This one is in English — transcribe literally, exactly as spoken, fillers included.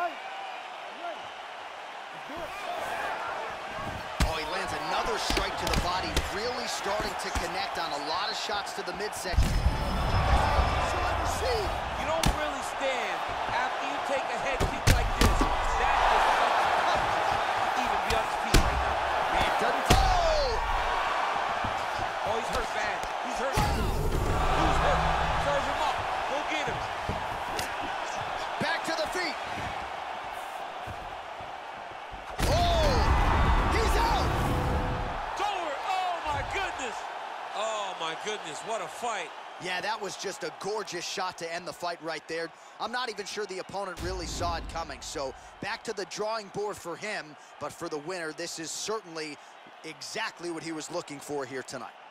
Oh, he lands another strike to the body, really starting to connect on a lot of shots to the midsection. You don't really stand after you take a head kick like this. That is such tough to even be on his feet right now. Man, doesn't... Oh! Oh, he's hurt bad. He's hurt. He's hurt. Serve him up. Go get him. Back to the feet. Oh! He's out! It's over. Oh, my goodness. Oh, my goodness. What a fight. Yeah, that was just a gorgeous shot to end the fight right there. I'm not even sure the opponent really saw it coming. So back to the drawing board for him, but for the winner, this is certainly exactly what he was looking for here tonight.